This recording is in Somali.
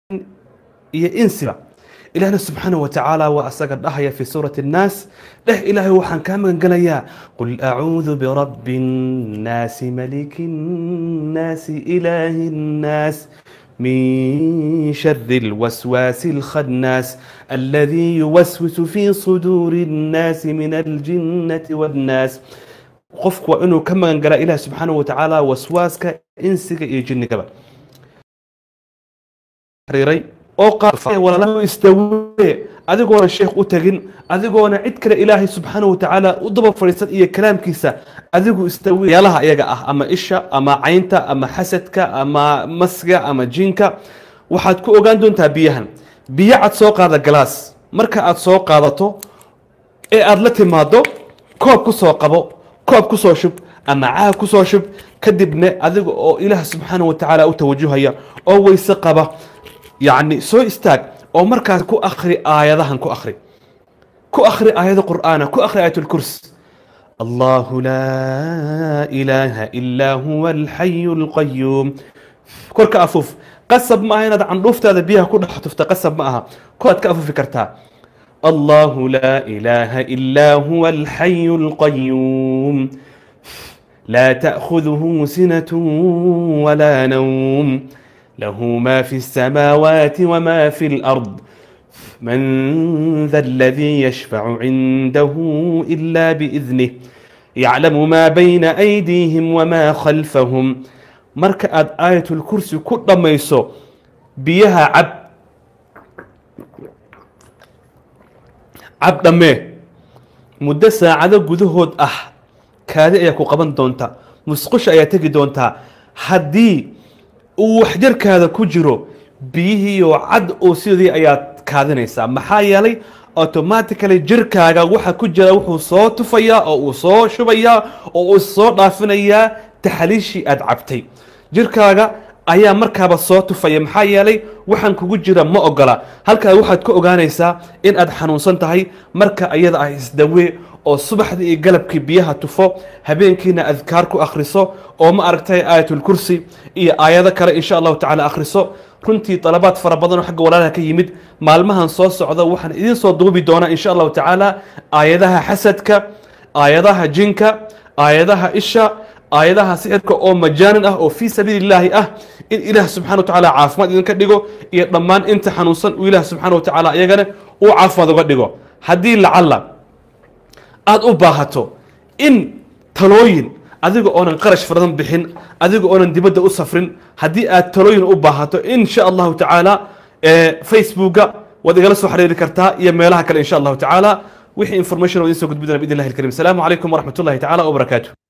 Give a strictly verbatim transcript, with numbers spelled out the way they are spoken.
iyo insiba إلهنا سبحانه وتعالى وأسقط أحيا في سورة الناس له إلهي وحن كامل قال قل أعوذ برب الناس ملك الناس إله الناس من شر الوسواس الخناس الذي يوسوس في صدور الناس من الجنة والناس قفك وإنه كما قال إله سبحانه وتعالى وسواسك إنسك يجنك بقى ريري oo qaafay wala la istawee adigoona sheekh u tagin adigoona cid kale ilaahay subhanahu wa ta'ala u daba fariisan iyo kalaamkiisa adigu istawee yalaha iyaga ah ama isha ama caynta ama hasadka ama masga ama jinka waxaad ku ogaan doontaa biyahan biyo cad soo qaada glass marka aad soo qaadato ee aad la timaado koob ku soo qabo koob ku soo shub ama caag ku soo shub kadibna adiga oo ilaahay subhanahu wa ta'ala u tawajuhaya oo wayse qaba يعني سو استاج او مركز كو اخري ايادهن كو اخري كو اخري ايات القران كو اخري ايات الكرسي الله لا اله الا هو الحي القيوم كرك افوف قصب ما هنا عن ضفت هذا بيها كل حتفت قصب معها كوت كافو فكرتها الله لا اله الا هو الحي القيوم لا تاخذه سنه ولا نوم له ما في السماوات وما في الأرض من ذا الذي يشفع عنده إلا بإذنه يعلم ما بين أيديهم وما خلفهم مركز آية الكرسي كل ما يسو بيها عبد عبد ما مدة ساعة قدهود أح كاد يكو قبن دونتا مسقش أياتك دونتا هدي وحجرك هذا كجرو بيه وعد أو سيدي آيات كادنيسا محايا لي أوتوماتيكالي جركاغا وحا كجرا وحو صوت فيا أو صوت شبيا أو صوت رافنيا تحليشي أدعبتي جركاغا أيا مركبة صوت فيا محايا لي وحن كجرا ما أقلا هلكا وحد كو أغانيسا إن أد حنوصن تهي مركا أيضا أيس دوي oo subaxdii galabkii biyaha tufo habeenkiina adkaarku akhriso oo ma aragtay aayatul kursi iyo aayada kale insha Allah ta'ala akhriso runtii talabaad fara badan oo xagga walaalaha ka yimid maalmahan soo socda waxaan idin soo duubi doonaa insha Allah ta'ala aayadaha hasadka aayadaha jinka aayadaha isha aayadaha sixirka oo majaanin ah oo fi sabiilillah ah in ilaah subhanahu wa ta'ala caafimaad idin ka dhigo iyo dhammaan inta xanuunsan oo ilaah subhanahu wa ta'ala iyagana uu caafimaad uga dhigo hadii lacalla aad u baahato in talooyin adiga oonan qarash faradan bixin adiga oonan dibadda u safrin hadii aad talooyin u baahato insha Allah ta'ala ee facebooka wad igala soo xiriiri kartaa iyo meelaha kale insha Allah ta'ala wixii information oo idin soo gudbidana biidillah alkarim salaamu alaykum wa rahmatullahi ta'ala wa barakatuh